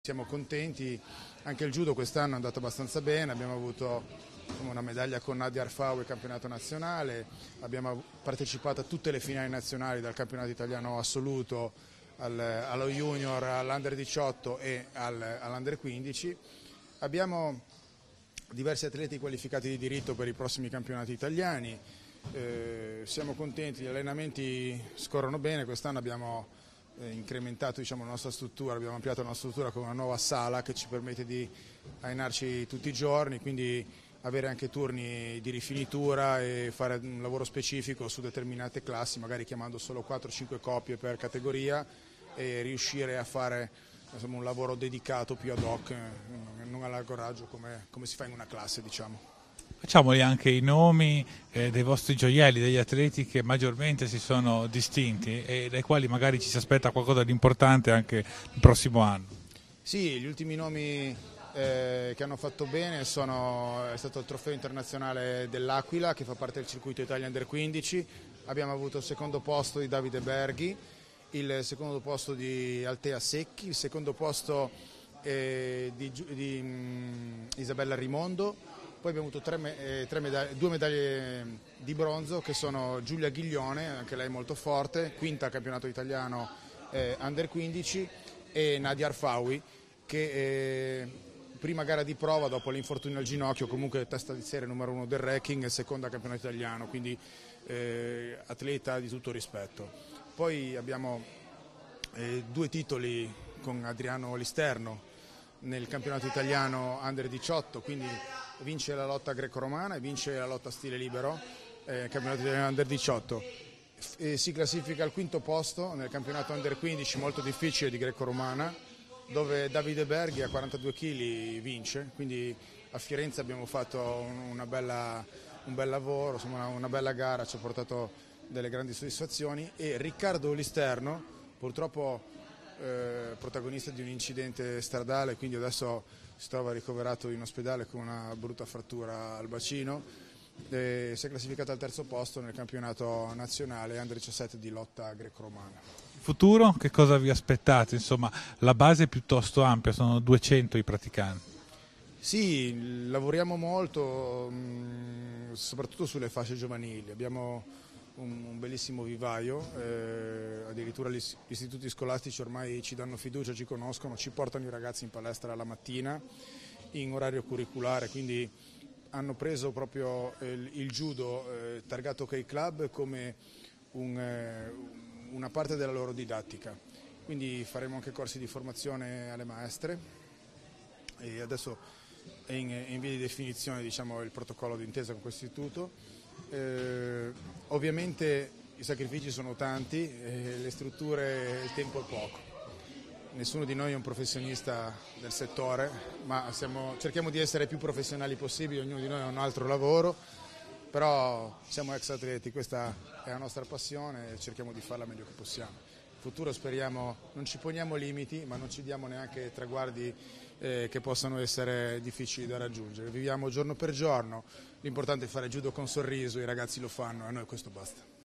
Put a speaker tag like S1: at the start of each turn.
S1: Siamo contenti, anche il judo quest'anno è andato abbastanza bene, abbiamo avuto una medaglia con Nadia Arfawi al campionato nazionale, abbiamo partecipato a tutte le finali nazionali dal campionato italiano assoluto allo junior, all'under 18 e all'under 15. Abbiamo diversi atleti qualificati di diritto per i prossimi campionati italiani, siamo contenti, gli allenamenti scorrono bene, quest'anno abbiamo incrementato la nostra struttura, abbiamo ampliato la nostra struttura con una nuova sala che ci permette di allenarci tutti i giorni, quindi avere anche turni di rifinitura e fare un lavoro specifico su determinate classi, magari chiamando solo 4-5 coppie per categoria e riuscire a fare un lavoro dedicato più ad hoc, non a largo raggio come si fa in una classe, diciamo.
S2: Facciamoli anche i nomi dei vostri gioielli, degli atleti che maggiormente si sono distinti e dai quali magari ci si aspetta qualcosa di importante anche il prossimo anno.
S1: Sì, gli ultimi nomi che hanno fatto bene è stato il trofeo internazionale dell'Aquila, che fa parte del circuito Italia Under 15, abbiamo avuto il secondo posto di Davide Berghi, il secondo posto di Altea Secchi, il secondo posto di Isabella Rimondo. Poi abbiamo avuto due medaglie di bronzo che sono Giulia Ghiglione, anche lei molto forte, quinta al campionato italiano Under 15, e Nadia Arfawi che prima gara di prova dopo l'infortunio al ginocchio, comunque testa di serie numero 1 del ranking e seconda al campionato italiano, quindi atleta di tutto rispetto. Poi abbiamo due titoli con Adriano Listerno nel campionato italiano Under 18, quindi vince la lotta greco-romana e vince la lotta stile libero, campionato italiano Under 18. Si classifica al quinto posto nel campionato Under 15 molto difficile di greco-romana, dove Davide Berghi a 42 kg vince, quindi a Firenze abbiamo fatto un bel lavoro, insomma una bella gara, ci ha portato delle grandi soddisfazioni, e Riccardo Listerno, purtroppo protagonista di un incidente stradale, quindi adesso si trova ricoverato in ospedale con una brutta frattura al bacino, si è classificato al terzo posto nel campionato nazionale Under 17 di lotta greco-romana.
S2: Futuro, che cosa vi aspettate? Insomma, la base è piuttosto ampia, sono 200 i praticanti.
S1: Sì, lavoriamo molto, soprattutto sulle fasce giovanili, abbiamo un bellissimo vivaio, addirittura gli istituti scolastici ormai ci danno fiducia, ci conoscono, ci portano i ragazzi in palestra la mattina in orario curriculare, quindi hanno preso proprio il judo targato OK Club come una parte della loro didattica, quindi faremo anche corsi di formazione alle maestre e adesso è in via di definizione, diciamo, il protocollo d'intesa con questo istituto. Ovviamente i sacrifici sono tanti, le strutture, il tempo è poco. Nessuno di noi è un professionista del settore, ma cerchiamo di essere più professionali possibili, ognuno di noi ha un altro lavoro, però siamo ex atleti, questa è la nostra passione e cerchiamo di farla meglio che possiamo. In futuro speriamo, non ci poniamo limiti, ma non ci diamo neanche traguardi che possano essere difficili da raggiungere. Viviamo giorno per giorno, l'importante è fare judo con sorriso, i ragazzi lo fanno e a noi questo basta.